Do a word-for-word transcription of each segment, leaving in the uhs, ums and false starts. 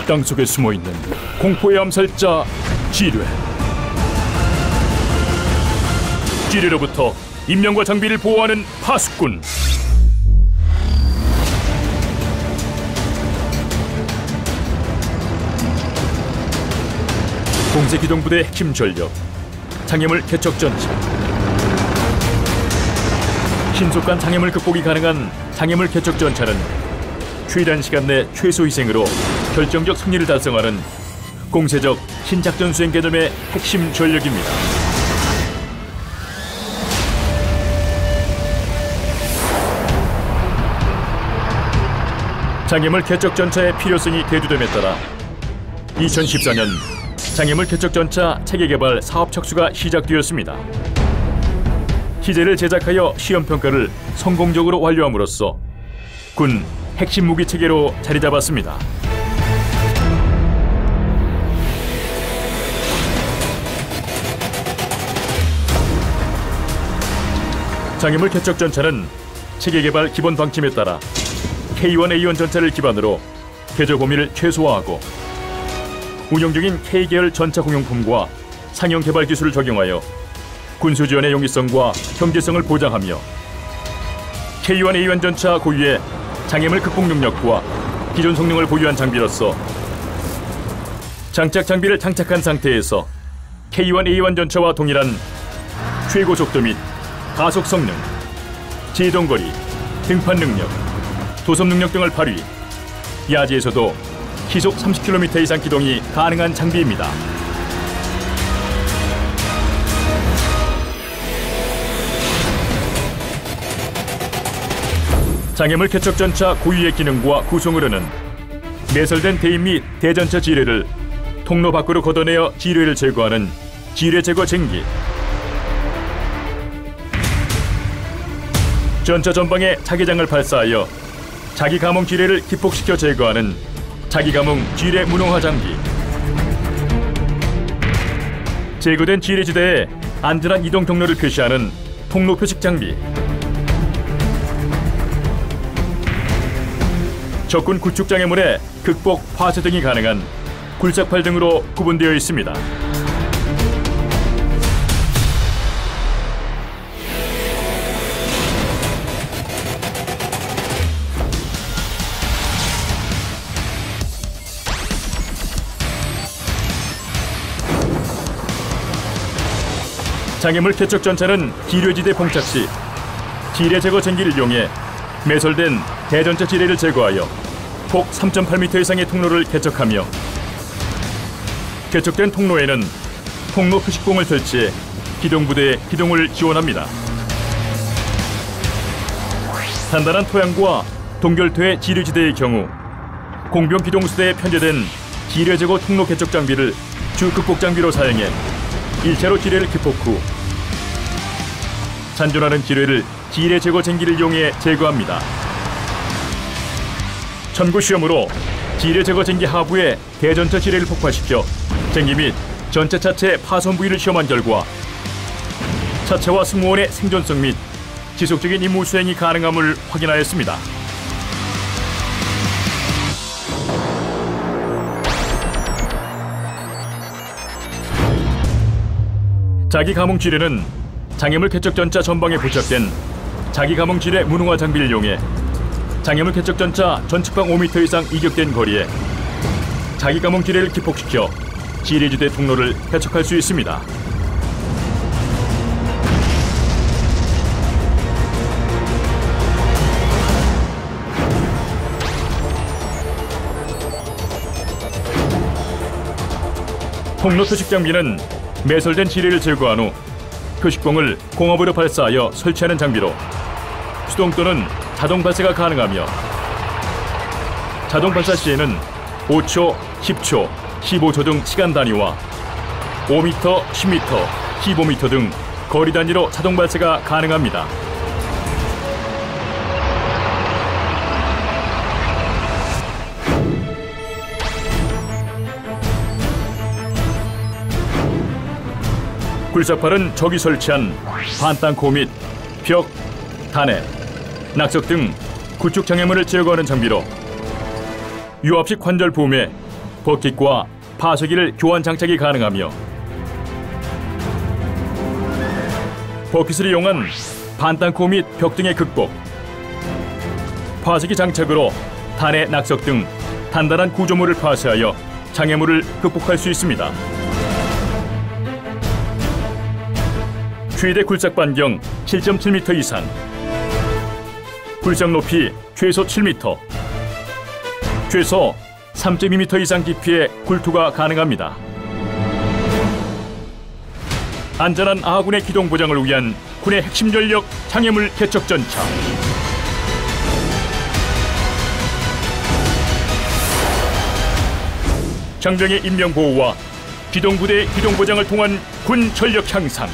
땅속에 숨어있는 공포의 암살자 지뢰. 지뢰로부터 인명과 장비를 보호하는 파수꾼. 공세기동부대 핵심 전력 장애물 개척전차. 신속한 장애물 극복이 가능한 장애물 개척전차는 최단 시간 내 최소 희생으로 결정적 승리를 달성하는 공세적 신작전 수행 개념의 핵심 전력입니다. 장애물 개척전차의 필요성이 대두됨에 따라 이천십사 년 장애물 개척전차 체계개발 사업 착수가 시작되었습니다. 희재를 제작하여 시험평가를 성공적으로 완료함으로써 군 핵심 무기 체계로 자리 잡았습니다. 장애물 개척전차는 체계개발 기본 방침에 따라 케이 원 에이 원 전차를 기반으로 궤적 범위를 최소화하고 운용 중인 K계열 전차 공용품과 상용 개발 기술을 적용하여 군수 지원의 용이성과 경제성을 보장하며 케이 원 에이 원 전차 고유의 장애물 극복 능력과 기존 성능을 보유한 장비로서 장착 장비를 장착한 상태에서 케이 원 에이 원 전차와 동일한 최고 속도 및 가속 성능, 제동거리, 등판 능력, 도섭 능력 등을 발휘, 야지에서도 시속 삼십 킬로미터 이상 기동이 가능한 장비입니다. 장애물 개척전차 고유의 기능과 구성으로는 매설된 대인 및 대전차 지뢰를 통로 밖으로 걷어내어 지뢰를 제거하는 지뢰 제거 쟁기, 전차 전방에 자기장을 발사하여 자기 감흥 지뢰를 기폭시켜 제거하는 자기 감흥 지뢰 무능화 장비, 제거된 지뢰지대에 안전한 이동 경로를 표시하는 통로 표식 장비, 적군 구축 장애물의 극복, 파쇄 등이 가능한 굴착팔 등으로 구분되어 있습니다. 장애물 개척전차는 지뢰지대 봉착 시 지뢰 제거 쟁기를 이용해 매설된 대전차 지뢰를 제거하여 폭 삼 점 팔 미터 이상의 통로를 개척하며 개척된 통로에는 통로 표식봉을 설치해 기동부대의 기동을 지원합니다. 단단한 토양과 동결토의 지뢰지대의 경우 공병 기동수대에 편제된 지뢰 제거 통로 개척 장비를 주 극복 장비로 사용해 일차로 지뢰를 기폭 후 잔존하는 지뢰를 지뢰 제거 쟁기를 이용해 제거합니다. 천구 시험으로 지뢰 제거 쟁기 하부에 대전차 지뢰를 폭발시켜 쟁기 및 전차 차체 파손 부위를 시험한 결과 차체와 승무원의 생존성 및 지속적인 임무 수행이 가능함을 확인하였습니다. 자기 감흥 지뢰는 장애물 개척전차 전방에 부착된 자기 감흥 지뢰 무능화 장비를 이용해 장애물 개척전차 전측방 오 미터 이상 이격된 거리에 자기 감흥 지뢰를 기폭시켜 지뢰지대 통로를 개척할 수 있습니다. 통로 표식 장비는 매설된 지뢰를 제거한 후 표식봉을 공업으로 발사하여 설치하는 장비로 수동 또는 자동 발사가 가능하며 자동 발사 시에는 오 초, 십 초, 십오 초 등 시간 단위와 오 미터, 십 미터, 십오 미터 등 거리 단위로 자동 발사가 가능합니다. 굴삭팔은 적이 설치한 반땅코 및 벽, 단해, 낙석 등 구축 장애물을 제거하는 장비로 유압식 관절 보험에 버킷과 파쇄기를 교환 장착이 가능하며 버킷을 이용한 반땅코 및 벽 등의 극복, 파쇄기 장착으로 탄의 낙석 등 단단한 구조물을 파쇄하여 장애물을 극복할 수 있습니다. 최대 굴착 반경 칠 점 칠 미터 이상, 굴착 높이 최소 칠 미터, 최소 삼 점 이 미터 이상 깊이의 굴투가 가능합니다. 안전한 아군의 기동 보장을 위한 군의 핵심 전력 장애물 개척 전차. 장병의 인명 보호와 기동부대의 기동 보장을 통한 군 전력 향상.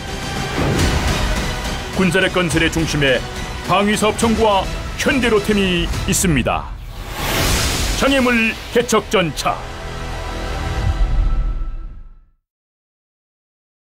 군사력 건설의 중심에 방위사업청과 현대로템이 있습니다. 장애물 개척 전차.